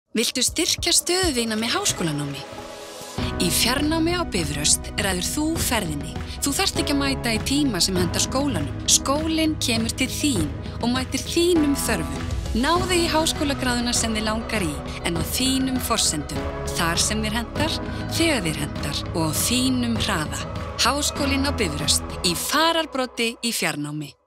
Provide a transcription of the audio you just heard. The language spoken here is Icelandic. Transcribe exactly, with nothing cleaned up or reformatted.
Viltu styrkja stöðu þína með háskólanámi? Í fjarnámi á Bifröst ræður þú ferðinni. Þú þarft ekki að mæta í tíma sem hentar skólanum. Skólinn kemur til þín og mætir þínum þörfum. Náðu í háskólagráðuna sem þið langar í, en á þínum forsendum. Þar sem þér hentar, þegar þér hentar og á þínum hraða. Háskólinn á Bifröst í fararbroddi í fjarnámi.